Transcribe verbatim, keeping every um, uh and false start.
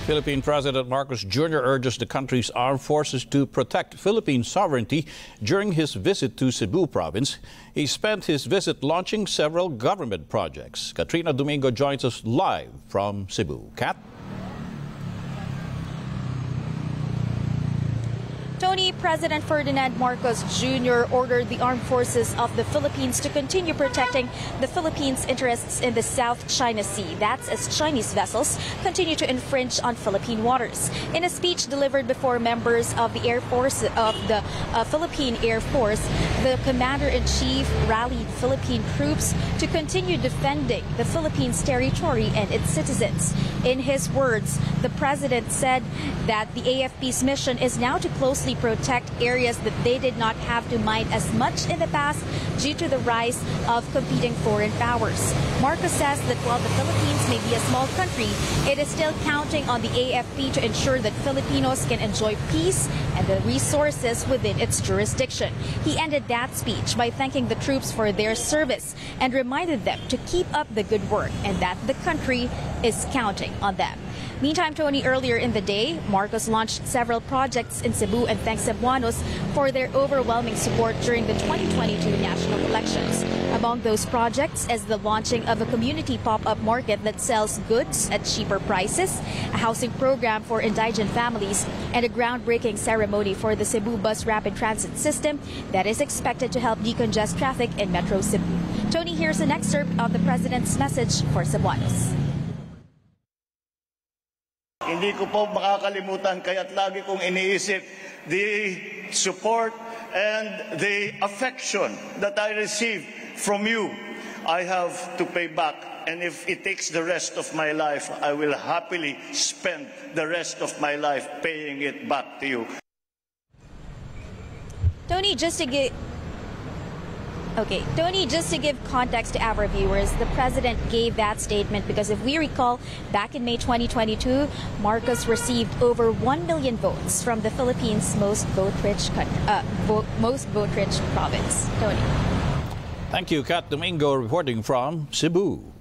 Philippine President Marcos Junior urges the country's armed forces to protect Philippine sovereignty during his visit to Cebu province. He spent his visit launching several government projects. Katrina Domingo joins us live from Cebu. Kat? Tony, President Ferdinand Marcos Junior ordered the armed forces of the Philippines to continue protecting the Philippines' interests in the South China Sea. That's as Chinese vessels continue to infringe on Philippine waters. In a speech delivered before members of the Air Force of the uh, Philippine Air Force, the Commander-in-Chief rallied Philippine troops to continue defending the Philippines' territory and its citizens. In his words, the President said that the A F P's mission is now to closely protect areas that they did not have to mine as much in the past due to the rise of competing foreign powers. Marcos says that while the Philippines may be a small country, it is still counting on the A F P to ensure that Filipinos can enjoy peace and the resources within its jurisdiction. He ended that speech by thanking the troops for their service and reminded them to keep up the good work and that the country is counting on them. Meantime, Tony, earlier in the day, Marcos launched several projects in Cebu and thanked Cebuanos for their overwhelming support during the twenty twenty-two national elections. Among those projects is the launching of a community pop-up market that sells goods at cheaper prices, a housing program for indigent families, and a groundbreaking ceremony for the Cebu Bus Rapid Transit System that is expected to help decongest traffic in Metro Cebu. Tony, here's an excerpt of the President's message for Cebuanos. Hindi ko po makakalimutan, kaya't lagi kong iniisip the support and the affection that I receive from you. I have to pay back, and if it takes the rest of my life, I will happily spend the rest of my life paying it back to you. Tony, just to get Okay, Tony, just to give context to our viewers, the President gave that statement because if we recall, back in May twenty twenty-two, Marcos received over one million votes from the Philippines' most vote-rich uh, vote, most vote-rich province. Tony. Thank you, Kat Domingo, reporting from Cebu.